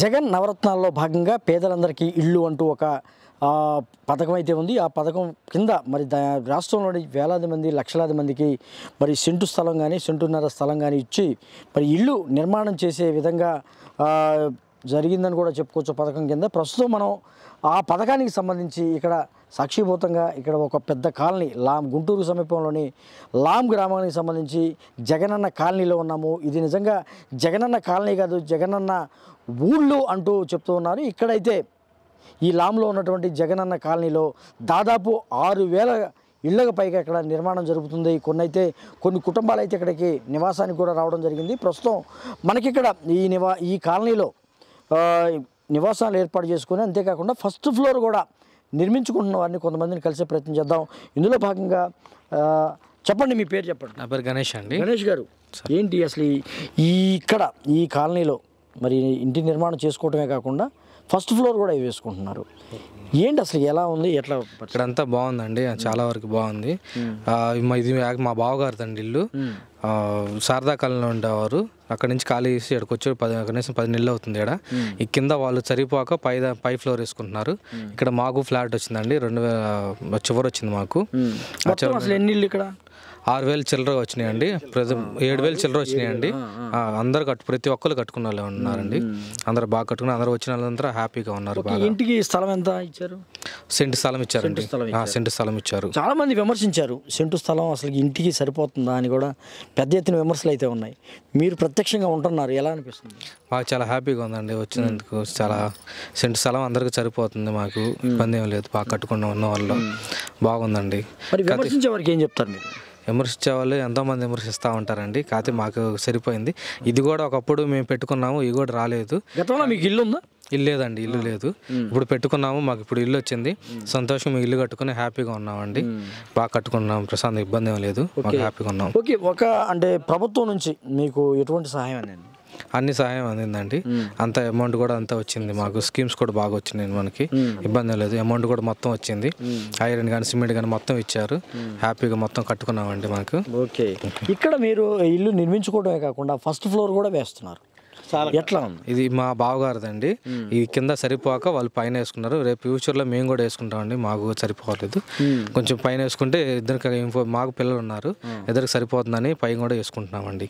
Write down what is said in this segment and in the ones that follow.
జగన్ నవరత్నాల్లో భాగంగా పేదలందరికీ ఇళ్ళు అంటూ ఒక పథకం అయితే ఉంది. ఆ పథకం కింద మరి రాష్ట్రంలోని వేలాది మంది లక్షలాది మందికి మరి సెంటు స్థలం కానీ సెంటున్నర స్థలం కానీ ఇచ్చి మరి ఇళ్ళు నిర్మాణం చేసే విధంగా జరిగిందని కూడా చెప్పుకోవచ్చు. పథకం కింద ప్రస్తుతం మనం ఆ పథకానికి సంబంధించి ఇక్కడ సాక్షిభూతంగా ఇక్కడ ఒక పెద్ద కాలనీ గుంటూరు సమీపంలోని లాం గ్రామానికి సంబంధించి జగనన్న కాలనీలో ఉన్నాము. ఇది నిజంగా జగనన్న కాలనీ కాదు, జగనన్న ఊళ్ళు అంటూ చెప్తూ ఉన్నారు. ఇక్కడైతే ఈ లాంలో ఉన్నటువంటి జగనన్న కాలనీలో దాదాపు 6,000 ఇళ్లకు పైగా ఇక్కడ నిర్మాణం జరుగుతుంది. కొన్ని కుటుంబాలు అయితే ఇక్కడికి నివాసానికి కూడా రావడం జరిగింది. ప్రస్తుతం మనకిక్కడ ఈ కాలనీలో నివాసాలు ఏర్పాటు చేసుకుని అంతేకాకుండా ఫస్ట్ ఫ్లోర్ కూడా నిర్మించుకుంటున్న వారిని కొంతమందిని కలిసే ప్రయత్నం చేద్దాం. ఇందులో భాగంగా చెప్పండి, మీ పేరు చెప్పండి. నా పేరు గణేష్ అండి. గణేష్ గారు, ఏంటి అసలు ఈ కాలనీలో మరి ఇంటి నిర్మాణం చేసుకోవటమే కాకుండా ఫస్ట్ ఫ్లోర్ కూడా వేసుకుంటున్నారు. ఏంటి అసలు ఎలా ఉంది, ఎట్లా? ఇక్కడంతా బాగుందండి, చాలా వరకు బాగుంది. ఇది మా బావగారిదండి ఇల్లు. శారదా కాలనీలో ఉండేవారు. అక్కడ నుంచి ఖాళీ చేసి ఇక్కడికి వచ్చి కనీసం 10 నెలలు అవుతుంది. ఇక్కడ ఈ కింద వాళ్ళు సరిపోక పై ఫ్లోర్ వేసుకుంటున్నారు. ఇక్కడ మాకు ఫ్లాట్ వచ్చిందండి, 2000 చివరి వచ్చింది మాకు. అసలు ఎన్ని ఇల్లు ఇక్కడ? 6,000 చిల్లర వచ్చినాయండి. 7,000 చిల్లర వచ్చినాయండి. అందరు ప్రతి ఒక్కరు కట్టుకున్న వాళ్ళు ఉన్నారండి. అందరు బాగా కట్టుకుని అందరు వచ్చిన వాళ్ళంతా హ్యాపీగా ఉన్నారు. ఇంటికి స్థలం ఎంత ఇచ్చారు? సెంటు స్థలం ఇచ్చారండి. సెంటు స్థలం ఇచ్చారు. చాలా మంది విమర్శించారు, సెంటు స్థలం అసలు ఇంటికి సరిపోతుందా అని కూడా పెద్ద ఎత్తున విమర్శలు అయితే ఉన్నాయి. మీరు ప్రత్యక్షంగా ఉంటున్నారు, ఎలా అనిపిస్తుంది? మాకు చాలా హ్యాపీగా ఉందండి వచ్చినందుకు. చాలా సెంటు స్థలం అందరికీ సరిపోతుంది, మాకు ఇబ్బంది ఏం లేదు. బాగా కట్టుకున్న ఉన్న వాళ్ళు బాగుందండి. మరి విమర్శించే వారికి ఏం చెప్తారు మీరు? విమర్శించే వాళ్ళు ఎంతోమంది విమర్శిస్తూ ఉంటారండి. కాకపోతే మాకు సరిపోయింది. ఇది కూడా ఒకప్పుడు మేము పెట్టుకున్నాము, ఇది కూడా రాలేదు. గతంలో మీకు ఇల్లు ఉందా? ఇల్లు లేదండి, ఇల్లు లేదు. ఇప్పుడు పెట్టుకున్నాము, మాకు ఇప్పుడు ఇల్లు వచ్చింది. సంతోషం, ఇల్లు కట్టుకుని హ్యాపీగా ఉన్నామండి. బాగా కట్టుకున్నాము, ప్రశాంత్, ఇబ్బంది ఏం లేదు, హ్యాపీగా ఉన్నాం. ఓకే, అంటే ప్రభుత్వం నుంచి మీకు ఎటువంటి సహాయం అనేది? అన్ని సహాయం అందిందండి. అంత అమౌంట్ కూడా అంతా వచ్చింది మాకు. స్కీమ్స్ కూడా బాగా వచ్చినాయి, మనకి ఇబ్బంది లేదు. అమౌంట్ కూడా మొత్తం వచ్చింది. ఐరన్ కానీ సిమెంట్ కానీ మొత్తం ఇచ్చారు. హ్యాపీగా మొత్తం కట్టుకున్నామండి మాకు. ఓకే, ఇక్కడ మీరు ఇల్లు నిర్మించుకోవడమే కాకుండా ఫస్ట్ ఫ్లోర్ కూడా వేస్తున్నారు, ఎట్లా ఉంది? ఇది మా బావగారిదండి. ఈ కింద సరిపోక వాళ్ళు పైన వేసుకున్నారు. రేపు ఫ్యూచర్లో మేము కూడా వేసుకుంటామండి. మాకు సరిపోలేదు, కొంచెం పైన వేసుకుంటే ఇద్దరికి మాకు పిల్లలు ఉన్నారు, ఇద్దరికి సరిపోతుందని పైన కూడా వేసుకుంటున్నామండి.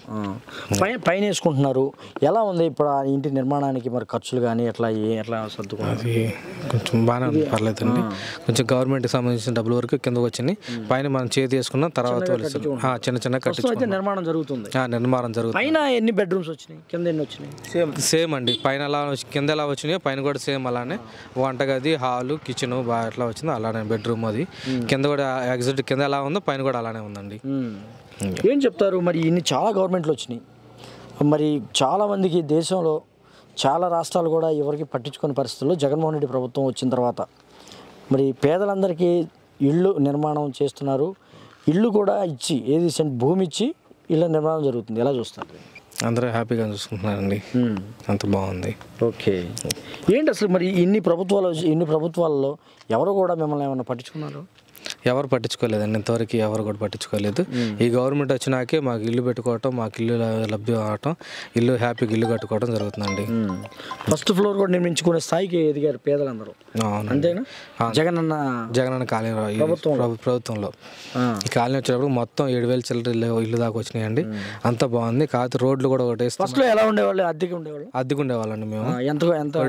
పైన వేసుకుంటున్నారు. ఎలా ఉంది ఇప్పుడు ఆ ఇంటి నిర్మాణానికి? మరి ఖర్చులు కానీ ఎట్లా సర్దుకున్నారు? అది కొంచెం బాగానే పర్లేదండి. కొంచెం గవర్నమెంట్కి సంబంధించిన డబ్బుల వరకు కిందకు వచ్చినాయి. పైన మనం చేతి వేసుకున్నాం, తర్వాత చిన్న కట్టించుకుంటే నిర్మాణం జరుగుతుంది. నిర్మాణం జరుగుతుంది. పైన ఎన్ని బెడ్రూమ్స్ వచ్చినాయి, కింద ఎన్ని వచ్చినాయి? సేమ్ అండి. పైన ఎలా కింద ఎలా వచ్చినాయో పైన కూడా సేమ్ అలానే. వంటగది, హాలు, కిచెన్ బాగా ఎట్లా వచ్చిందో అలానే బెడ్రూమ్. అది కింద కూడా ఎగ్జిట్ కింద ఎలా ఉందో పైన కూడా అలానే ఉందండి. ఏం చెప్తారు మరి? ఇన్ని చాలా గవర్నమెంట్లు వచ్చినాయి, మరి చాలామందికి దేశంలో చాలా రాష్ట్రాలు కూడా ఎవరికి పట్టించుకునే పరిస్థితుల్లో జగన్మోహన్ రెడ్డి ప్రభుత్వం వచ్చిన తర్వాత మరి పేదలందరికీ ఇళ్ళు నిర్మాణం చేస్తున్నారు. ఇళ్ళు కూడా ఇచ్చి భూమి ఇచ్చి ఇళ్ళ నిర్మాణం జరుగుతుంది. ఎలా చూస్తారు? అందరూ హ్యాపీగా చూసుకుంటున్నారండి, అంత బాగుంది. ఓకే, ఏంటి అసలు మరి ఇన్ని ప్రభుత్వాలలో ఎవరు కూడా మిమ్మల్ని ఏమన్నా పట్టించుకున్నారు? ఎవరు పట్టించుకోలేదండి ఇంతవరకు, ఎవరు కూడా పట్టించుకోలేదు. ఈ గవర్నమెంట్ వచ్చినాకే మాకు ఇల్లు పెట్టుకోవటం, మాకు ఇల్లు లభ్యం అవటం, ఇల్లు హ్యాపీగా ఇల్లు కట్టుకోవడం జరుగుతుందండి. ఫస్ట్ ఫ్లోర్ కూడా నిర్మించుకునే స్థాయికి ఎదిగారు పేదలందరూ. అంతేనా? జగనన్న కాలనీ ప్రభుత్వంలో ఈ కాలనీ వచ్చేటప్పుడు మొత్తం 7,000 చిల్లర ఇల్లు దాకా వచ్చినాయండి. అంత బాగుంది. కాకపోతే రోడ్లు కూడా ఒకటి ఎలా ఉండేవాళ్ళు? అద్దెకు ఉండేవాళ్ళండి మేము. ఎంత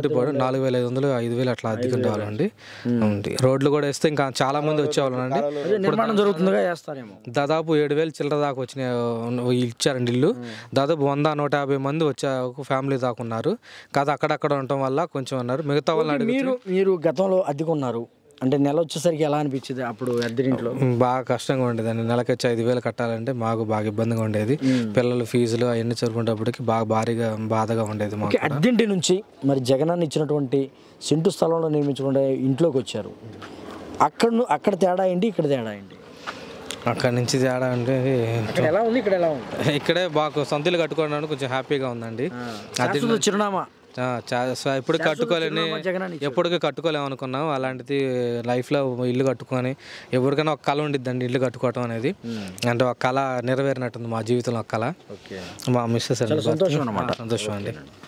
4,500 5,000 అట్లా అద్దెకు ఉండేవాళ్ళండి. రోడ్లు కూడా వేస్తే ఇంకా చాలా మంది వచ్చేవాళ్ళండి. నిర్మాణం జరుగుతుందిగా చేస్తారేమో. దాదాపు 7,000 చిల్లర దాకా వచ్చినాయి ఇచ్చారండి ఇల్లు. దాదాపు 100-150 మంది వచ్చే ఫ్యామిలీ దాకా ఉన్నారు. కాదు అక్కడక్కడ ఉండటం వల్ల కొంచెం ఉన్నారు. మిగతా వాళ్ళని మీరు గతంలో అద్దెకున్నారు అంటే నెల వచ్చేసరికి ఎలా అనిపించింది అప్పుడు? అద్దెంట్లో బాగా కష్టంగా ఉండేదండి. నెలకి వచ్చి 5,000 కట్టాలంటే మాకు బాగా ఇబ్బందిగా ఉండేది. పిల్లలు ఫీజులు అవన్నీ చదువుకునేటప్పటికి బాధగా ఉండేది మాకు. అద్దెంటి నుంచి మరి జగనన్న ఇచ్చినటువంటి సెంటు స్థలంలో నిర్మించుకుంటే ఇంట్లోకి వచ్చారు. అక్కడ తేడా ఏంటి, ఇక్కడ తేడా ఏంటి? అక్కడ నుంచి తేడా అంటే ఎలా ఉంది, ఇక్కడ ఎలా ఉంది? ఇక్కడే బాగా సొంతలు కట్టుకోవడానికి కొంచెం హ్యాపీగా ఉందండి. చిరునామా ఎప్పటికీ కట్టుకోలేము అనుకున్నాం. అలాంటిది లైఫ్లో ఇల్లు కట్టుకొని ఎవరికైనా ఒక కళ ఉండిద్దండి ఇల్లు కట్టుకోవటం అనేది. అంటే ఒక కళ నెరవేరినట్టుంది మా జీవితంలో. ఒక కళ మా మిస్సెస్. సంతోషం అండి.